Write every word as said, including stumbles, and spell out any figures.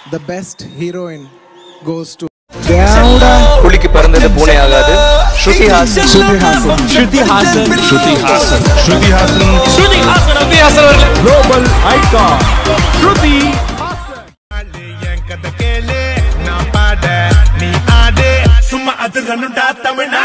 The best heroine goes to புலிக்கு பிறந்தது பூனை ஆகாது. Shruti Haasan. Shruti Hassan. Shruti Hassan. Shruti Hassan. Shruti Hassan. Shruti Hassan. Shruti Hassan. Global icon. Shruti Hassan.